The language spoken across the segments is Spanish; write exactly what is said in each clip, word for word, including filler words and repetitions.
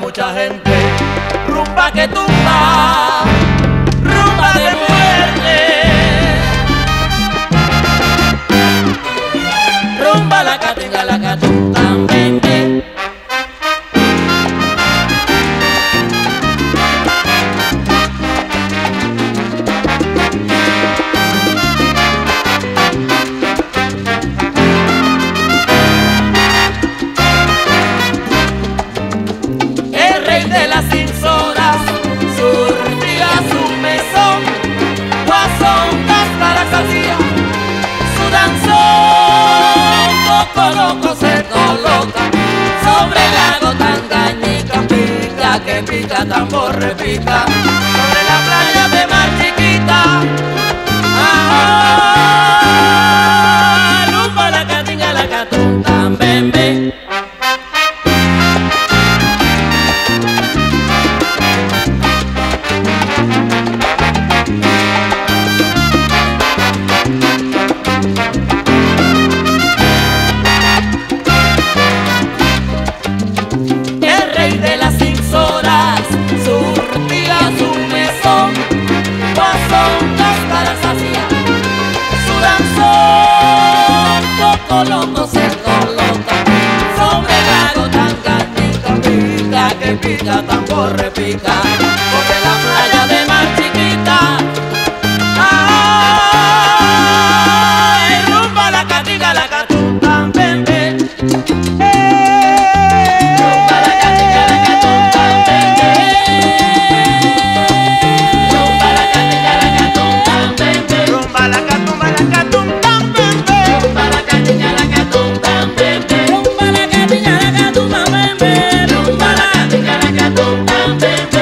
mucha gente. Rumba que tumba, rumba de muerte. Rumba la catinga, la catumba, vente. El rey de las cinzoras surtía su mesón, guasongas para salsilla, su danzón poco loco se coloca sobre el lago Tangañica, pica que pica, tambor repica, sobre la playa de Mar Chiquita. Ah, rumba la catinga, la catunta, bembe. Loco se coloca sobre el lago Tangañica, pica que pica, tambor repica, sobre la playa de Mar Chiquita. Ay, rumba la catinga, la catunta, bembe. Rumba la catinga, la catunta, bembe. Rumba la catinga, la catunta, bembe. Rumba la catumba, la catunta, bembe. Rumba la catinga, la catunta, bembe. Rumba la catinga, la catunta, bembe. Rumba la catinga, la catunta, bembe.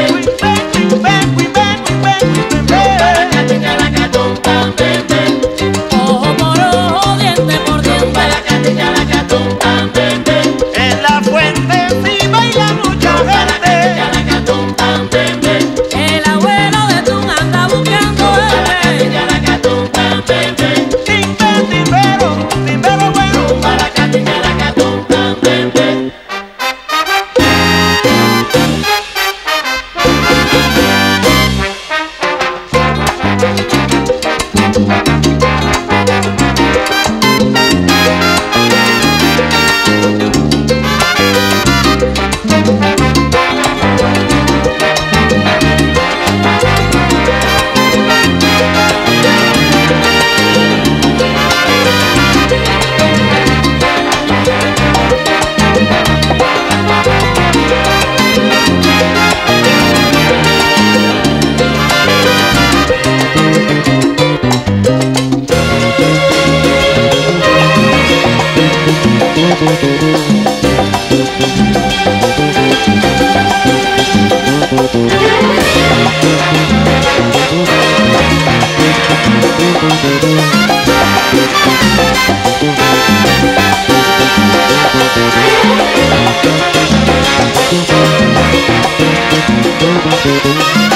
Rumba la catinga, la catunta, bembe. Ojo por ojo, diente por diente. Rumba la catinga, la catunta, bembe. En la fuente sí baila mucha Rumba la gente. catinga, la catunta, bembe. El abuelo de tu anda buscando Rumba la bebé. catinga, la catunta, bembe. Timbe, timbero, timbero bueno. Rumba la catinga, la catunta, bembe. Thank you.